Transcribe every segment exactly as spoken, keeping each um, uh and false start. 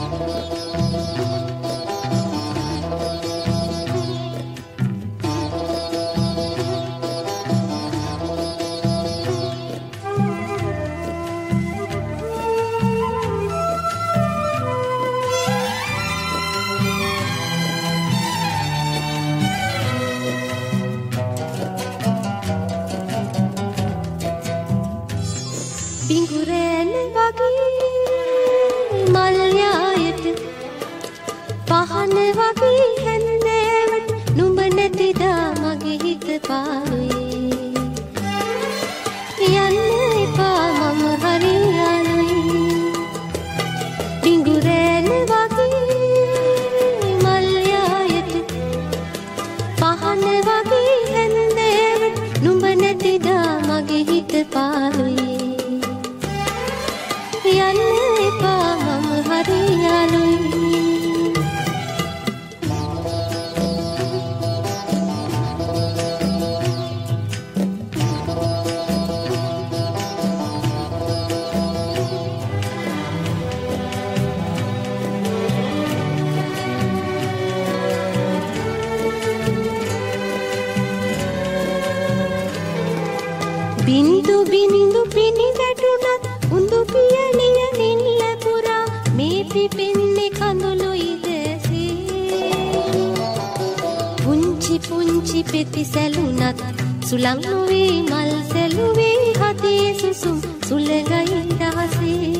බින්දු බින්දු පිණි වැටුණත් උඳු පියලිය නිල්ල පුරා මේ පිපෙන්නේ කඳුළුයි දැසේ පුංචි පුංචි පෙති සැලුණත් සුළං නොවේ මල් සැලුවේ හදේ සුසුම් සුලගයි දහසේ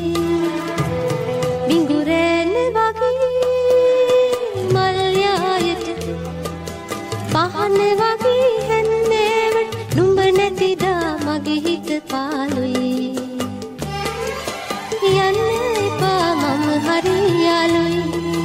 බිඟුරෑන වගේ මල් යායට පහන වගේ හැන්නෑවට නුඹ නැතිදා මගේ හිත පාළුයි යන්න එපා මම හරි යාළුයි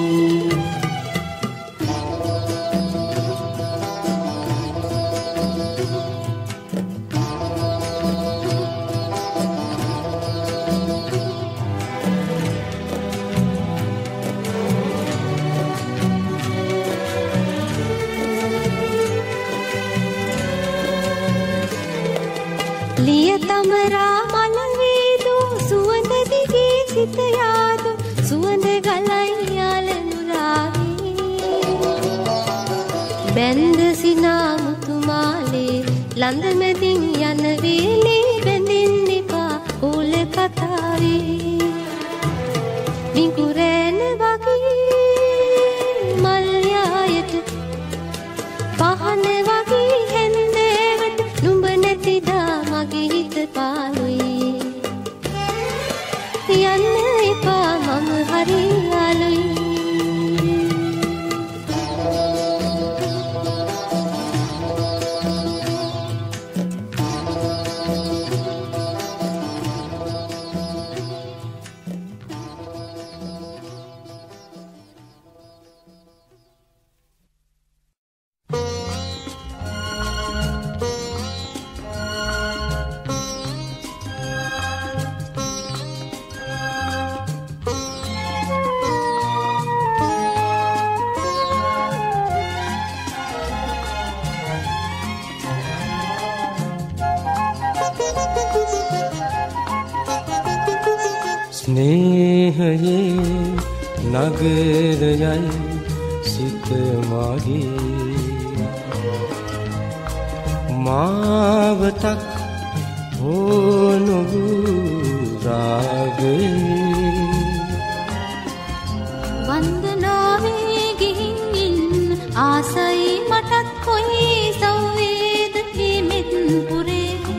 ලියතමරා මල වේදු සුවඳ දිගේ සිත යාදු සුවඳ ගලයි යාලනුරාගේ බැන්ද සිනා මුතුමාලේ ලඳ මැදින් යන වේලේ බැඳෙන්න එපා ඕල කතාවේ නිකුරෑන වගේ මල් යායට පහන වගේ හැන්දෑවට නුඹ නැතිදා මගේ හිත පාළුයි යන්න එපා මම හරි යාළුයි ස්නේහයේ නගරයයි සිත මගේ මාවතක් ඕනොබු රාගයේ වන්දනාවේ ගිහින් ආසයි මටත් කොයි සෞවේද හිමෙත් පුරේ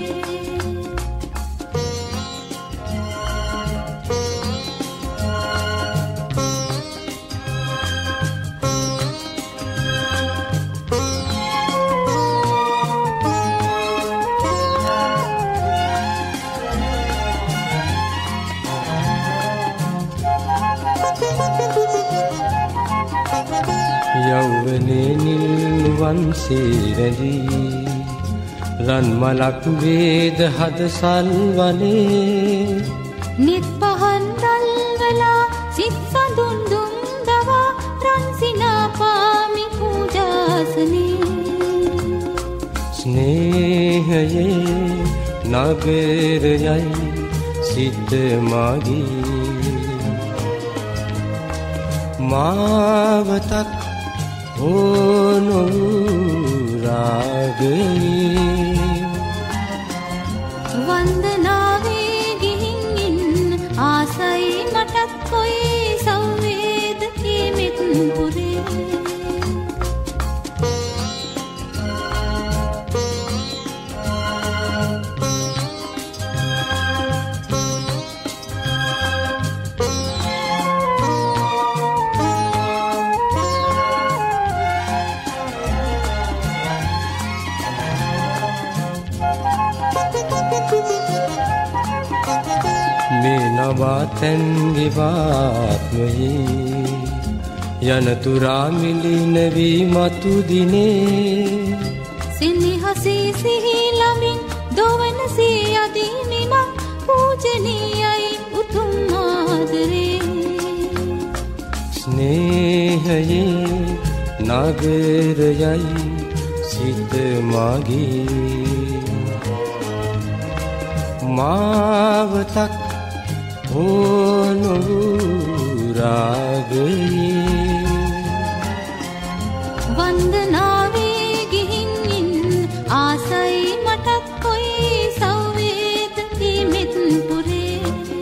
යෞවනේ නිල්වන් සීරැඳී රන් මලක් වේද හද සල්වනේ නිත් පහන් දල්වලා සිත් සඳුන් දුම් දවා රන් සිනා පාමි පූජාසනේ ස්නේහයේ නගරයයි සිත මගේ මාවතක් ඕනු රාගයේ වන්දනාවේ ගිහින් ඉන්න ආසයි මටත් කොයි සෞවේද හිමිත් පුරේ නවාතැන්ගේ වාත්මයේ යනතුරා මිලින වී මතු දිනේ සිනිහසී සිහිලමින් දොවන සියදීනිම පූජනීයයි උතුම් ආදරේ ස්නේහයේ නගරයයි සිත මගේ මාවතක් ඕනු රාගයේ වන්දනාවේ ගිහින් ඉන්න ආසයි මටත් කොයි සෞවේද හිමිත් පුරේ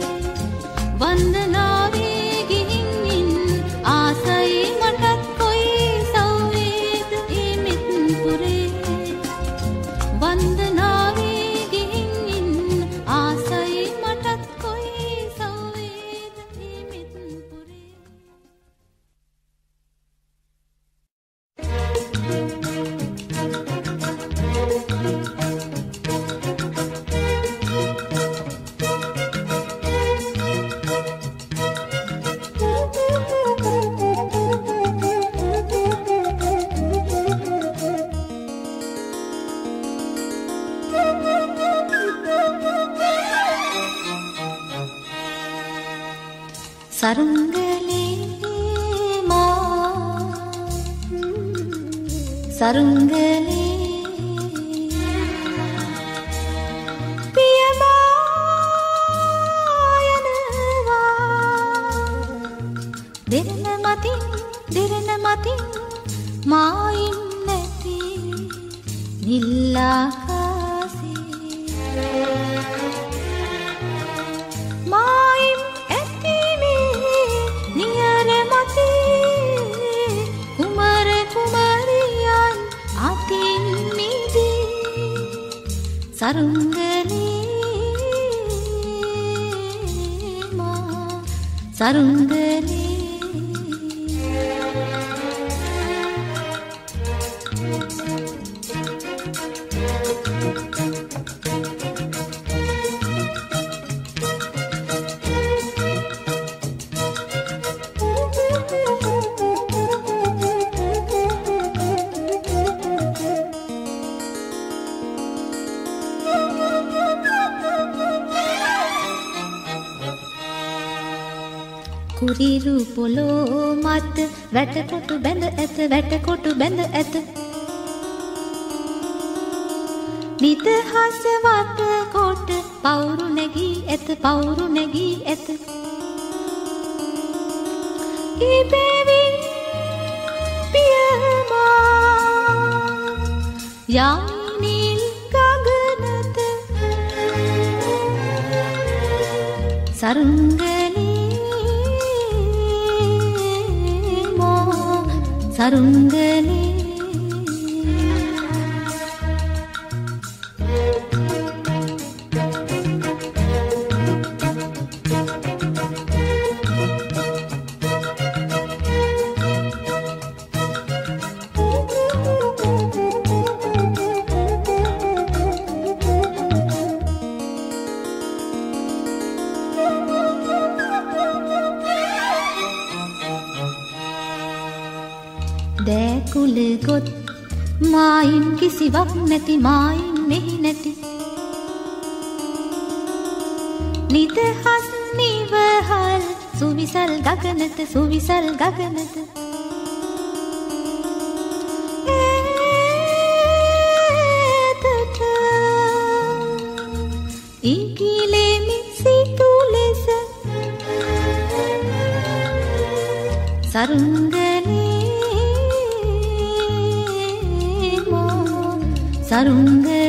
වන්දනාවේ ගිහින් ඉන්න ආසයි මටත් කොයි සෞවේද හිමිත් පුරේ වන්දනාවේ ගිහින් ඉන්න ආසයි මටත් කොයි සෞවේද හිමිත් පුරේ සරුංගලේ මා සරුංගලේ පියමායනවා දෙරණ මතින් දෙරණ මතින් මායින් නැති නිල්ලාකාසේ මායින් කුමර කුමරියන් අතින් මිදී සරුංගලේ මා සරුංගලේ කුරිරු පොළොව මත වැටකොටු බැඳ ඇත වැටකොටු බැඳ ඇත නිදහස වට කොට පවුරු නැගී ඇත පවුරු නැගී ඇත ඉබේවින් පියමා යන්නීල් ගගනත සරුංගලේ සරුංගලේ දෑකුල ගොත් මායින් කිසිවක් නැති මායින් මෙහි නැති නිදහස් නිවහල් සුවිසල් ගගනත සුවිසල් ගගනත ඒතට ඉකිලෙමි සිතු ලෙස සරුංගනේ මා සරුංගනේ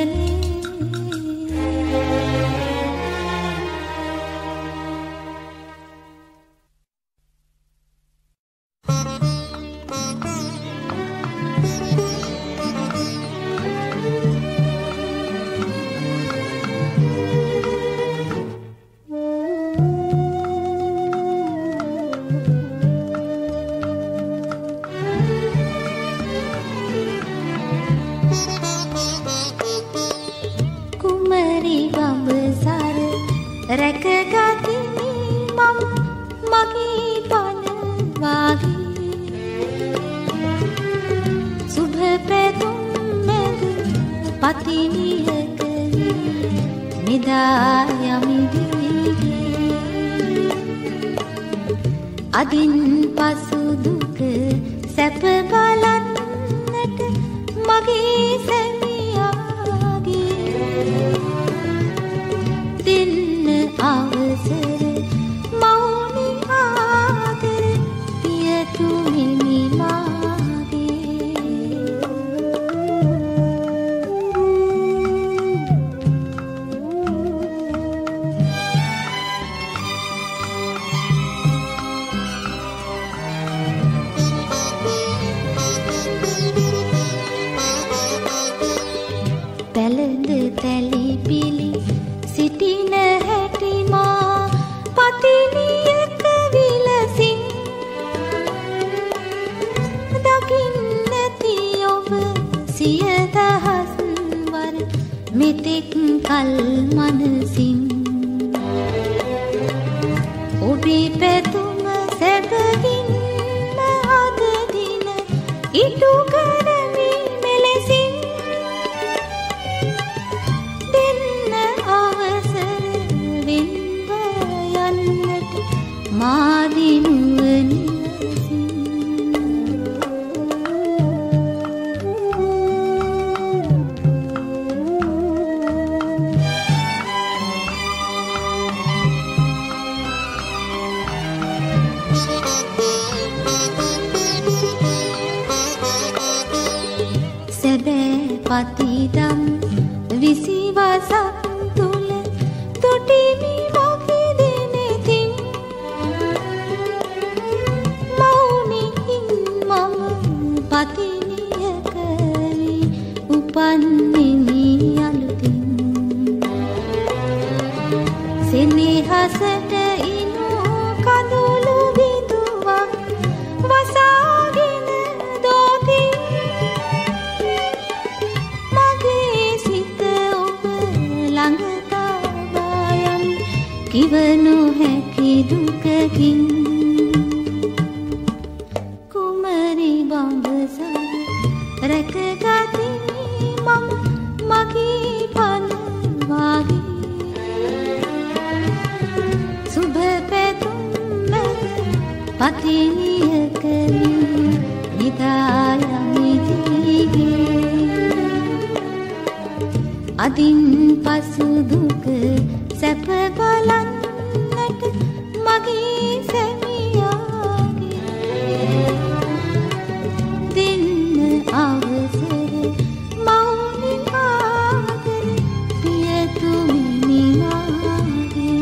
රැකගතිමි මම මගේ පන වාගේ සුභ පැතුම් මැද පතිනියක නිදා යමි දිගේ අදින් පසු දුක සැප බලන්නට මගේ සැමියාගේ අවසර මෞනි ආදර පියතුමිනි මාගේ පැලඳ තැලි පිලි සිටින පතිනියක විලසින් දකින්නැති ඔබ සිය දහස් වර මෙතෙක් කල් මනසින් ඔබේ පැතුම සැබවින්ම අද දින ඉටු කරමි මෙලෙසින් දෙන්න අවසර වෙන්න මාදිනුවන සැබෑ පතිදම් විසිවසක් තුළ තොටිවි පතිනියකවි උපන්නෙමි අලුතින් සෙනෙහසට ඉනු කඳුළු බිඳුවක් වසාගෙන දෝතින් මගේ සිත ඔබ ළඟ තබා යම් කිව නොහැකි දුකකින් රැකගතිමි මම මගේ පන වාගේ සුභ පැතුම් මැද පතිනියක නිදා යමි දිගේ අදින් පසු දුක සැප බලන්නට මගේ සැමියාගේ අවසර මෞනි ආදර පියතුමිනි මාගේ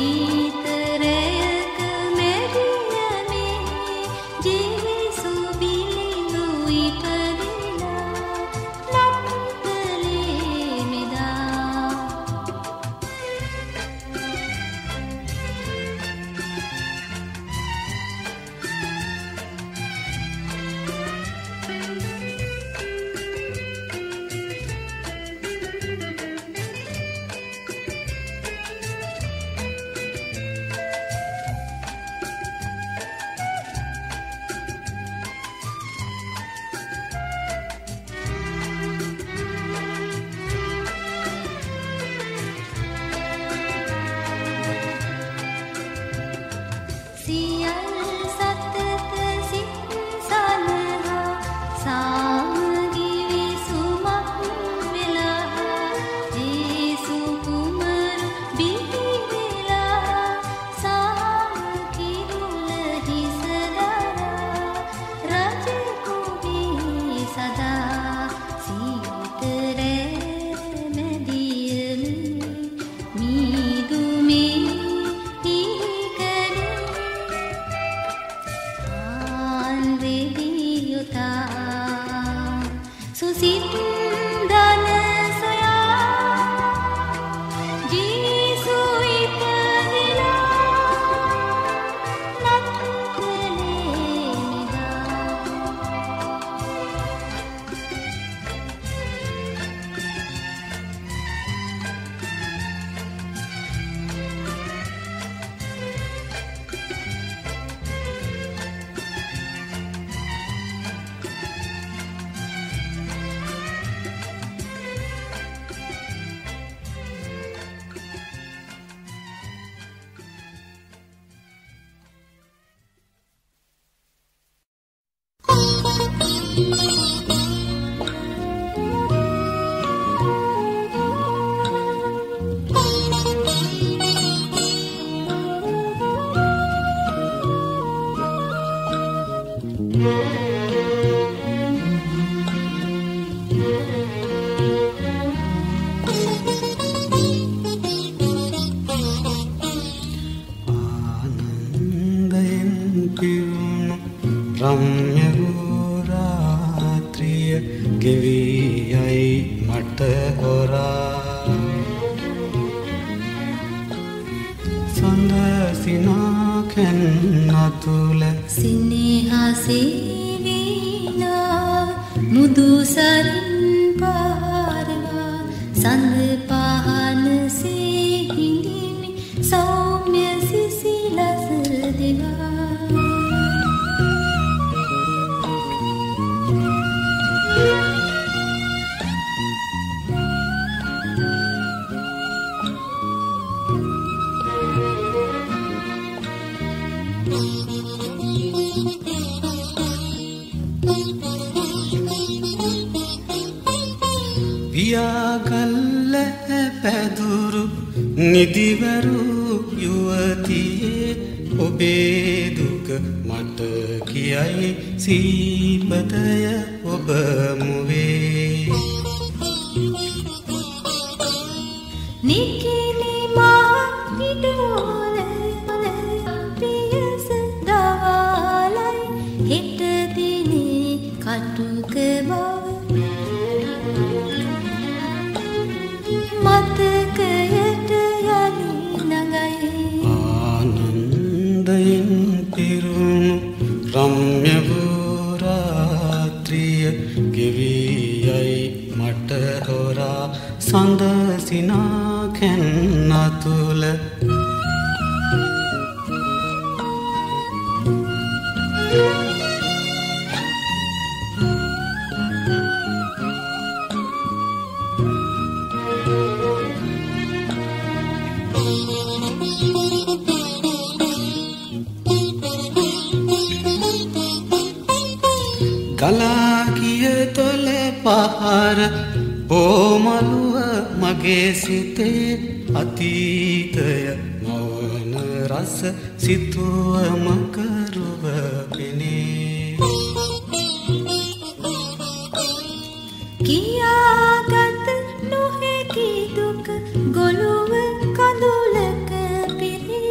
කියාගත නොහැකි දුක ගොළුව කඳුලක පිරි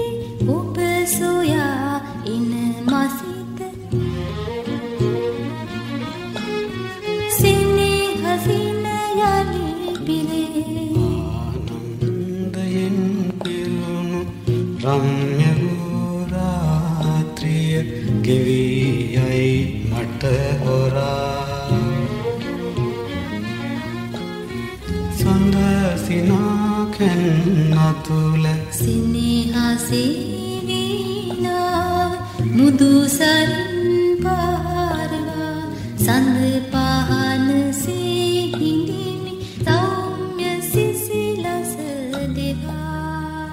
ඔබ සොයා ඉන මසිත සිනහසින යලි පිරේ ආනන්දයෙන් පිරුණු රම්‍ය වූ රාත්‍රිය ගෙවී යයි මට හොරා සඳ සිනාකෙන් අතුල සිනහසේ වීණාව මුදු සරින් පාරවා සඳ පහනසේ හිඳිමි සෞම්‍ය සිසිලස දෙවා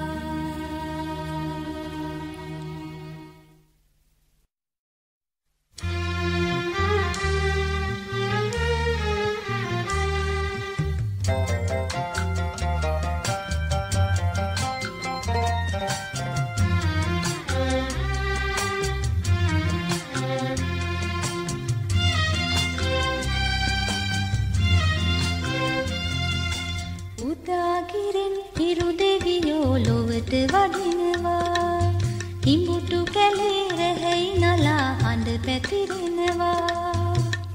උදාගිරින් හිරු දෙවියෝ ලොවට වඩිනවා හිඹුටු කැලේ රැහැයි නලා හඬ පැතිරෙනවා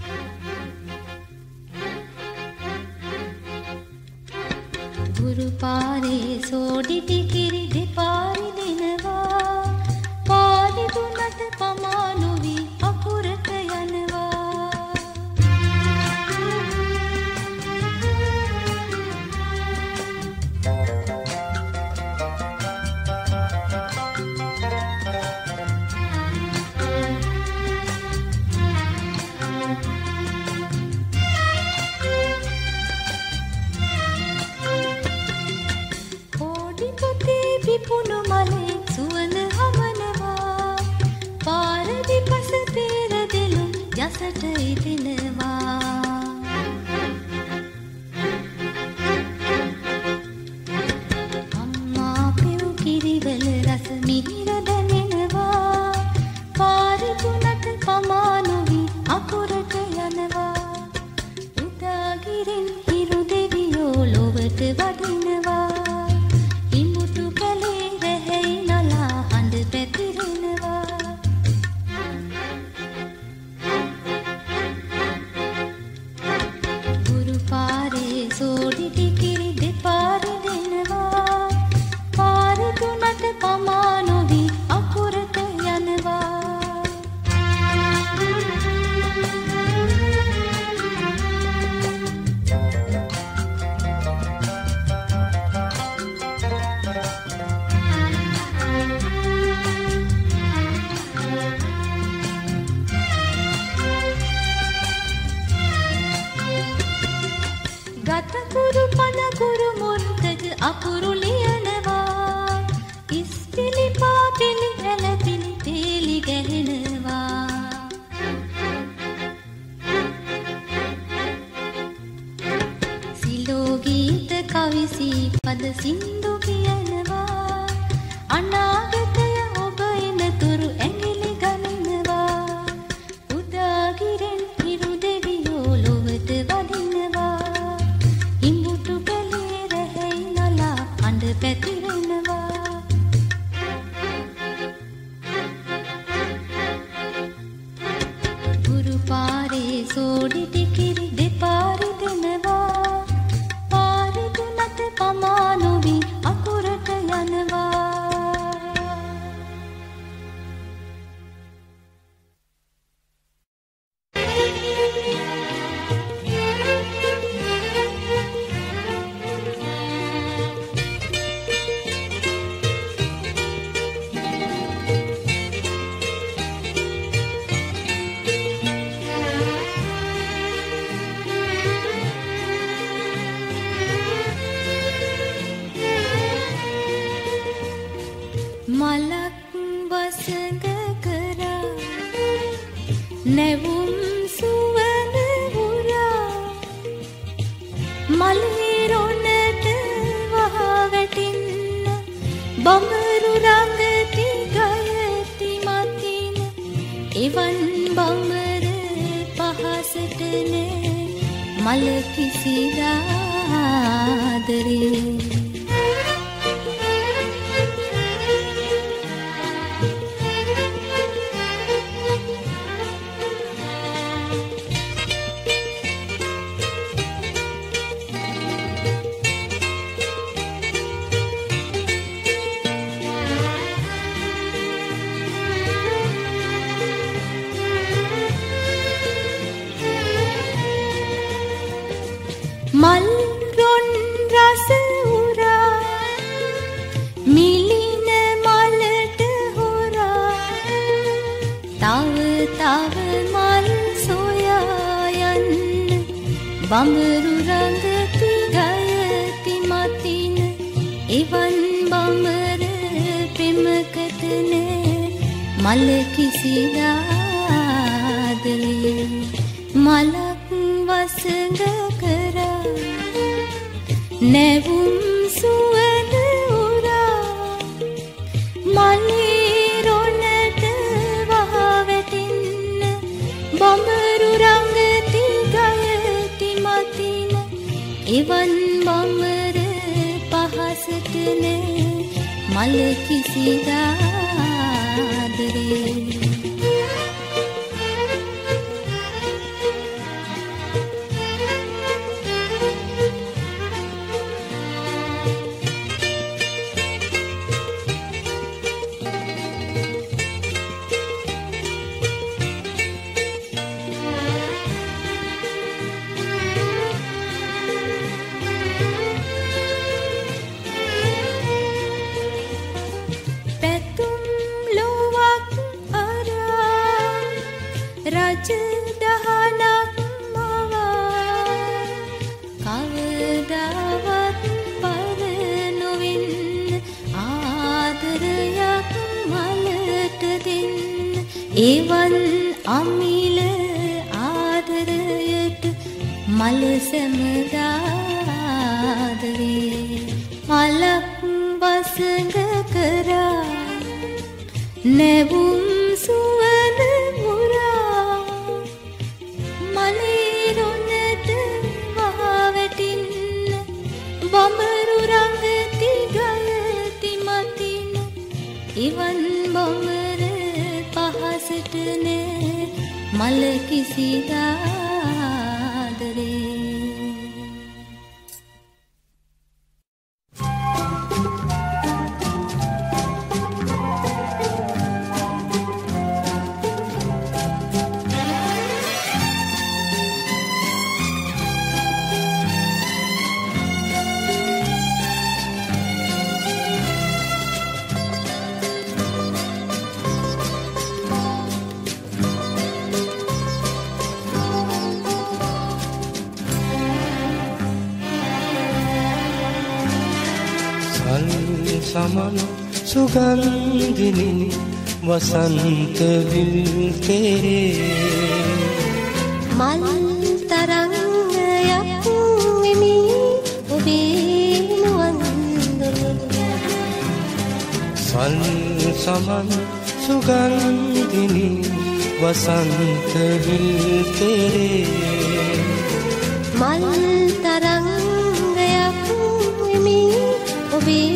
ගුරු පාරේ සෝඩිටි කිරි දෙපාරි දෙනවා පාරි දුන්නට පමා නොවි අකුරට යනවා පිපුණු මලේ සුවඳ හමනවා පාර දෙපස පෙරදෙලු යසට ඉදිනවා අම්මා පෙව් කිරිවල රස මිහිර දැනෙනවා පාර තුනට පමා නොවි අකුරට යනවා උදාගිරින් හිරු දෙවියෝ ලොවට වඩිනවා සෝඩිටි කිරි දෙපාරි දෙනවා පාර තුනට පමා නොවි අකුරට යනවා ගතකුරු පනකුරු මුර්තජ අකුරු ලියනවා ඉස්පිලි පාපිලි ඇලපිලි තේලි ගැහෙනවා සිලෝ ගීත කවිසි පද සින්දු කියනවා අනාගතය ඔබ එනතුරු ඇඟිලි ගනිනවා උදාගිරෙන් හිරු දෙවියෝ ලොවට වඩිනවා පැතිරෙනවා ගුරු පාරේ සෝඩිටි කිරි දෙපාරි දෙනවා පාරි තුනට පමා නොවි අකුරට යනවා මලක් වසඟ කරා නැවුම් සුවඳ උරා මලේ රොණට වහවැටින්න බඹරු රංගති ගයති මතින එවන් බඹර පහසට නෑ මල කිසිදා ආදරේ බඹරු රඟති ගයති මතින එවන් බඹර පෙමකතන මල කිසිදාදරේ මලක් වසඟ කරා නැවුම් සුවඳ උරා මලේ රොණට වහවැටෙන්න බඹරු රඟති ගයති මතින එවන් බඹර පහසටන මල කිසිදාදරේ එවන් අමිල ආදරයට මල සැමදාදරේ මලක් වසඟ කරා නැවුම් සුවඳ මුරා මලේ රොණට වහවැටින්න බඹරු රඟති ගයති මතින එවන් බඹර පහසටන මල කිසිදාදරේ සමන සුගන්ධිනි වසන්ත විල්තේ මල් තරංගයක් විමි ඔබේ නුවන්දොලේ සල් සමන සුගන්ධිනි වසන්ත විල්තේ මල් තරංගයක් විමි ඔබේ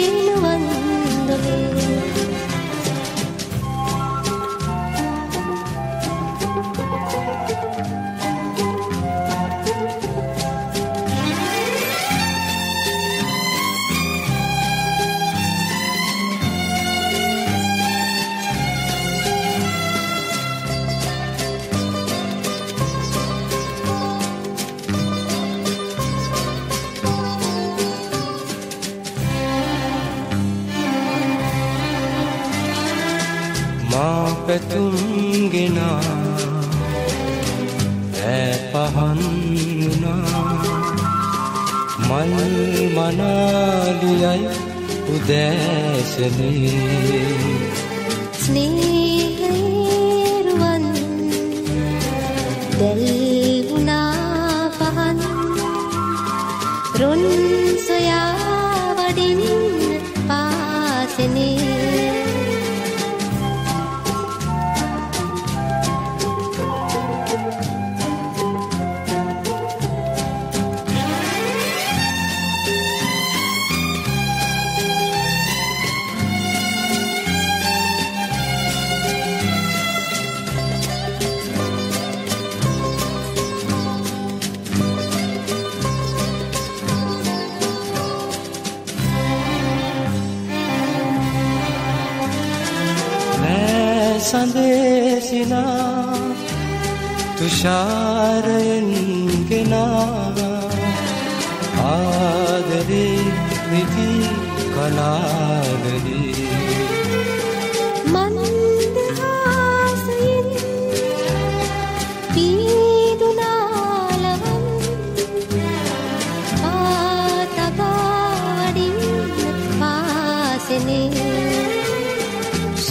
පැතුම් ගෙනා ඈ පහන් වුණා මල් මනාලියයි උදෑසනේ ස්නේහරුවන් දැල් වුණා පහන් රොන් සොයා වඩින් පාසනේ සඳේසිනා තුෂාරයෙන් ගෙනා ආදරේ විදි කලාදරේ මන්දහාසයෙන් පීදුනාලවන්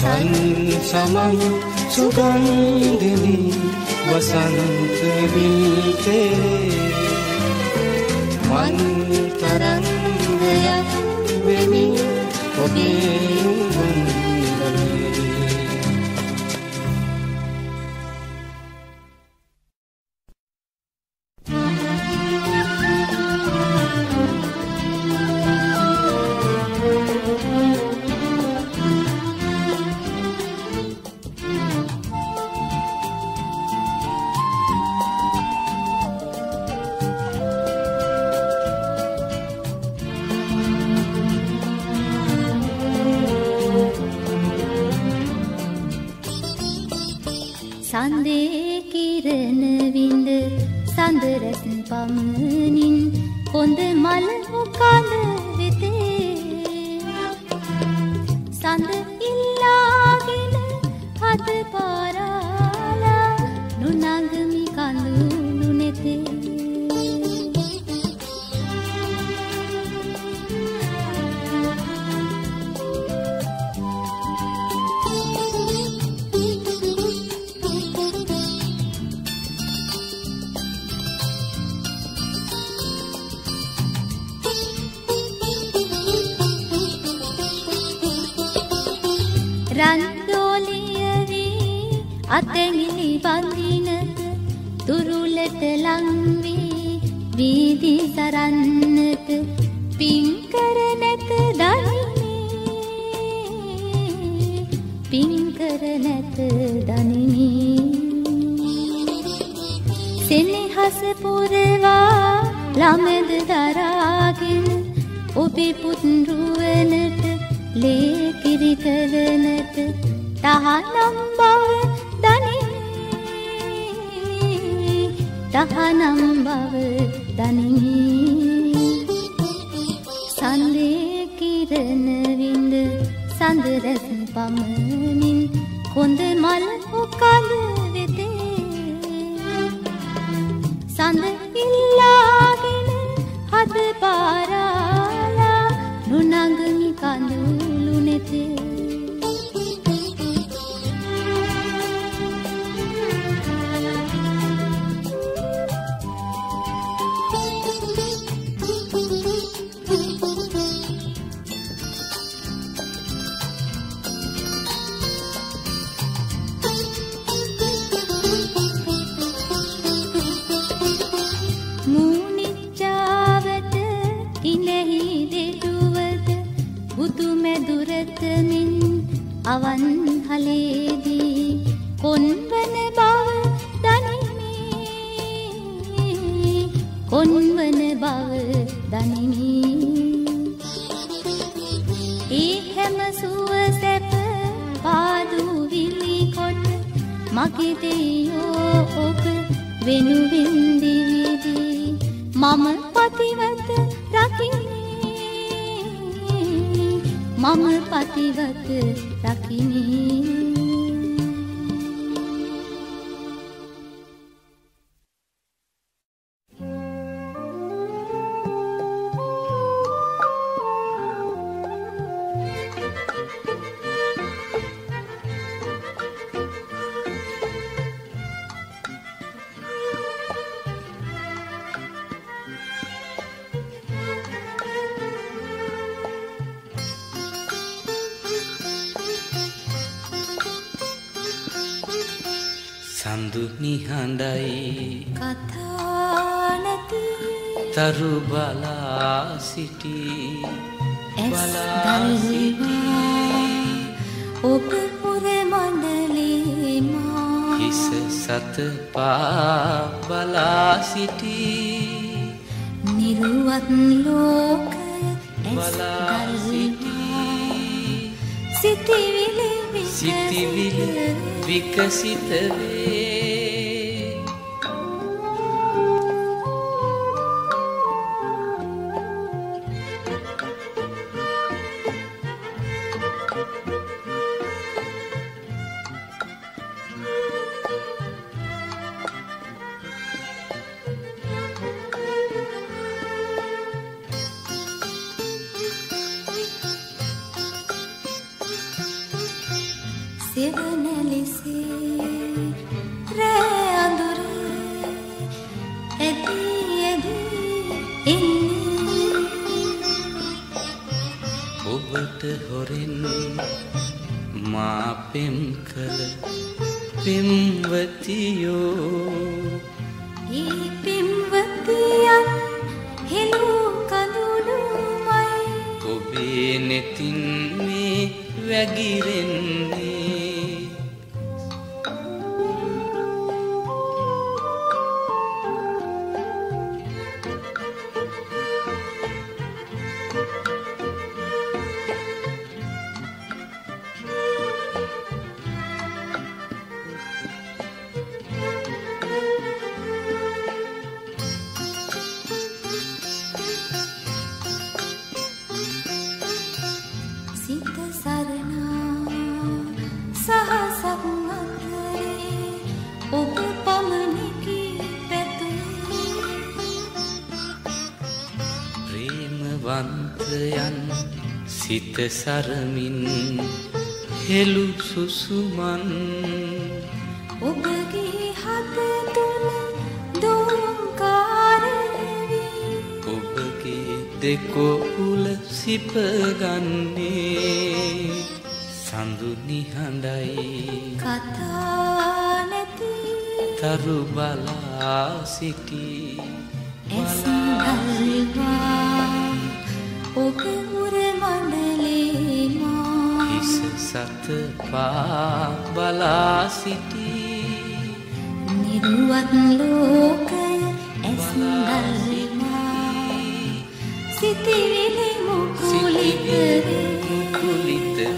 සන් සමන් සුගන්ධනි වසන්ත විල්තේ මන් තරංගයක් වෙමි ඔබේ සඳේ කිරණ විඳ සඳරස් පමනින් කොඳ මල මොකද වෙතේ සඳ ඉල්ලාගෙන හද පාරාලා නුනගමි කඳුළු නෙතේ රන්දෝලියවී අතැඟිලි බඳිනක තුරුලට ලංවී වීදි සරන්නක පින්කර නැත දනිනේ පින්කර නැත දනිනේ සෙනෙහස පුරවා ළමද දරාගෙන ඔබේ පුත්රුවනට ලේකිරි කරනට තහනම් බව දනිමි තහනම් බව දනිමි සඳේ කිරණ විඳ සඳරස් පමනින් කොඳ මල මොකද වෙතේ සඳ ඉල්ලාගෙන හද පාරාලා නුනගමි කඳුළු නෙතේ මූනිච්චාවට ඉනෙහි දෙටුවද බුදු මැදුරතමින් අවන් හලේදී කොන්වන බව දනිමි කොන්වන බව දනිමි ඒ හැම සුව සැප පාදු විලි කොට මගේ දෙයෝ ඔබ වෙනුවෙන් දිවිදී මම පතිවත රකිමි මම පතිවත රකිමි සඳු නිහඬයි කතා නැති තරු බලා සිටි බලා සිටි ඔබ පුර මණ්ඩලේ මා හිස සත පා බලා සිටි නිරුවත් ලෝකය බලා සිටි සිටිවිලි සිටිවිලි විකසිත වේ සෙවනලිසේ රෑ අඳුරේ ඇදී ඇදී එන්නේ ඔබට හොරෙන් මා පෙම් කළ පෙම්වතියෝ ඒ පෙම්වතියන් හෙළූ කඳුළුමයි ඔබේ නෙතින් මේ වැගිරෙන්නේ වන්තයන් සිත සරමින් හෙළු සුසුමන් ඔබගේ හද තුල දෝංකාර වී ඔබගේ දෙකොපුල සිපගන්නේ සඳු නිහඬයි කතා නැති තරු බලා සිටි ඇස්දල්වා ඔබ මුර මණ්ඩලේ මා හිස සත පා බලා සිටි නිරුවත් ලෝකය ඇස්දල්වා සිටිවිලි මුකුලිත වේ මුකුලිත වේ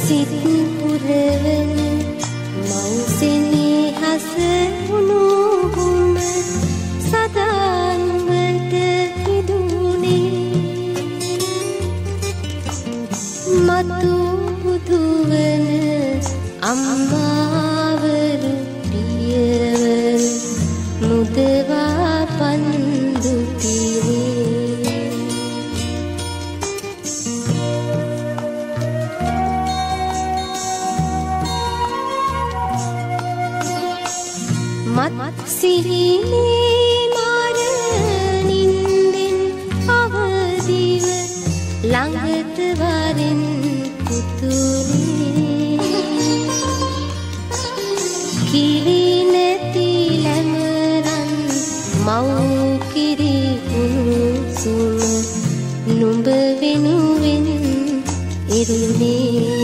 සිත් පුරවන මෞසෙනේ හස වුණු ගුම සදානුවට හිදුනේ මතු බුදුවන අම්මාවරු පියවර මුදවා පන්දු පිරේ මත් සිහිනේ මාර නින්දෙන් අවදිව ළඟට වරින් පුතුනේ කිරි නැති ලැමරන් මව් කිරි උණුසුම නුඹ වෙනුවෙන් එරුනේ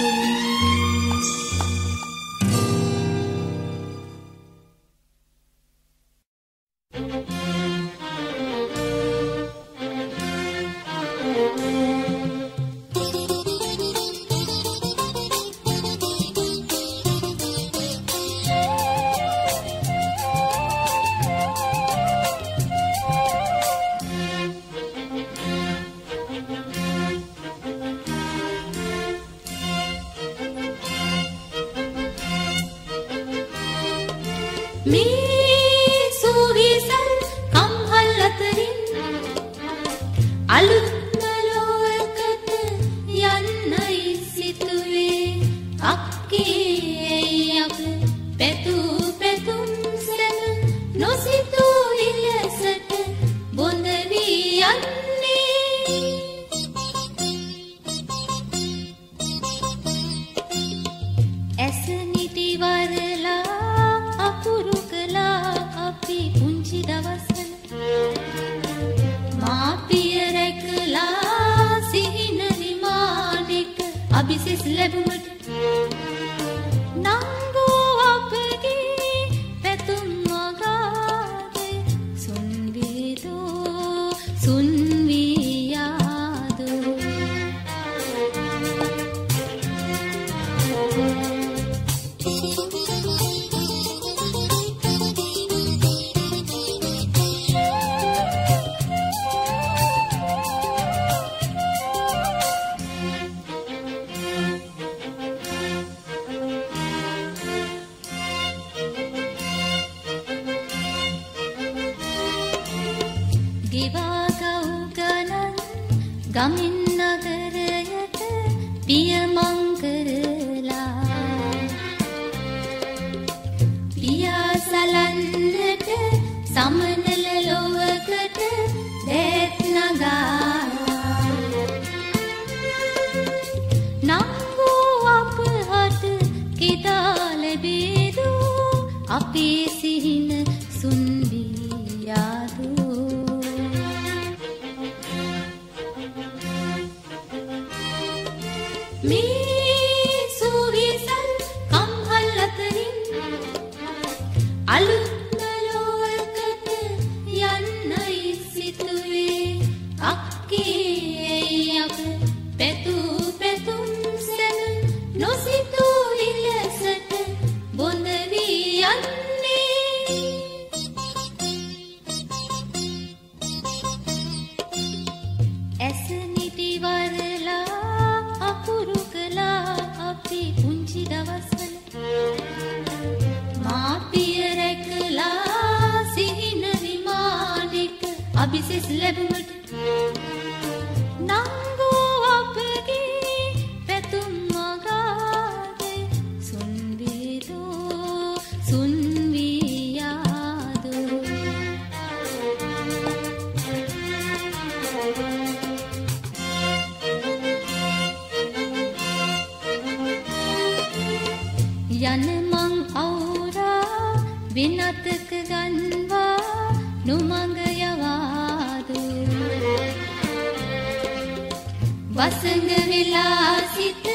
වසඟ වෙලා සිට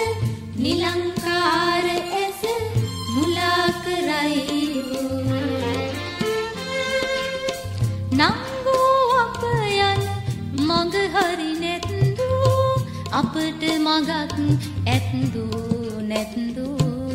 නිලංකාර ඇස මුලා කරයි නංගු අප යන මඟ හරි නැත්දු අපට මගක් ඇත්දු වැද්දෝ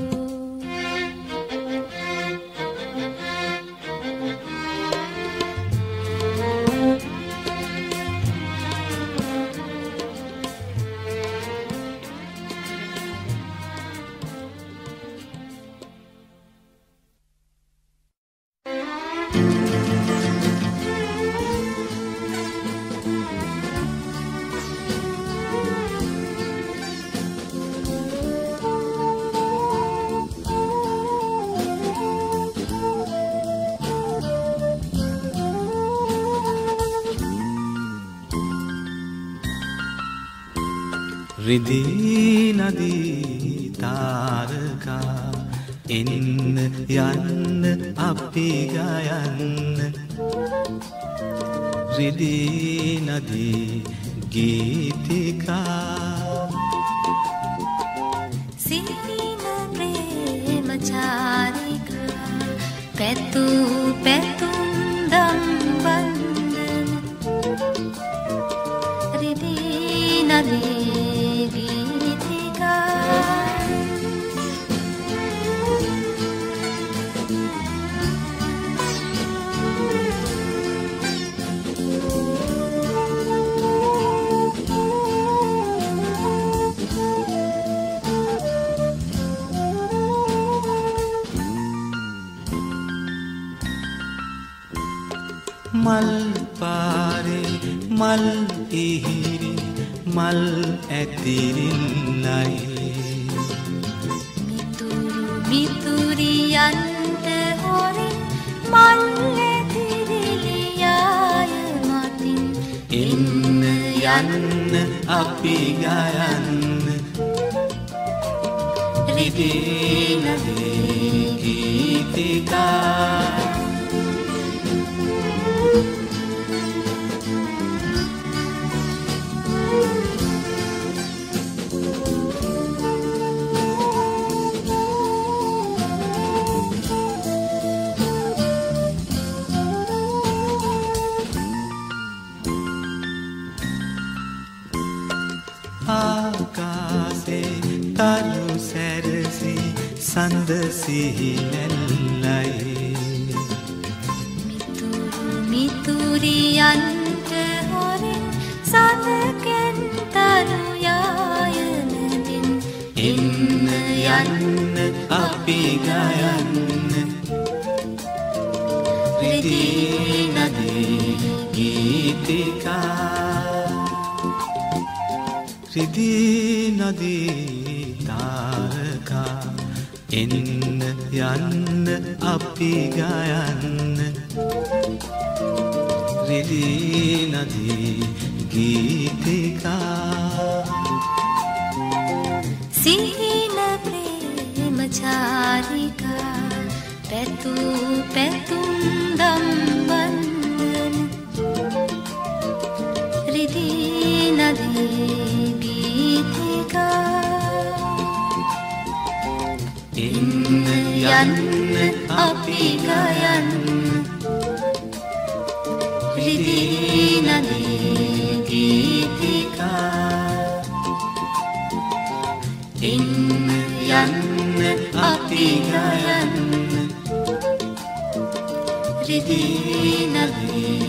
රිදී නදී තාරකා එන්න යන්න අපි ගයන්න රිදී නදී ගීතිකා සිහින ප්‍රේම චාරිකා පැතු පැතුම් දම් වන්දන රිදී නදී මල් පාරේ මල් ඉහිරි මල් ඇතිරිල්ලයි මිතුරු මිතුරියන්ට හොරින් මල් ඇතිරිලියාය මතින් එන්න යන්න අපි ගයන්න රිදී නදී ගීතිකා ආකාසේ තරු සැරසි සඳ සිහිනැල්ලයි මිතුරු මිතුරියන්ට හොරින් සඳකෙන් තරු යාය නැදින් එන්න යන්න අපි ගයන්න රිදී නදී ගීතිකා රිදී නදී තාරකා එන්න යන්න අපි ගයන්න රිදී නදී ගීතිකා සිහින ප්‍රේම චාරිකා පැතු පැතුම් දම් වන්දන රිදී නදී එන්න යන්න අපි ගයන්න රිදී නදී ගීතිකා එන්න යන්න අපි ගයන්න රිදී නදී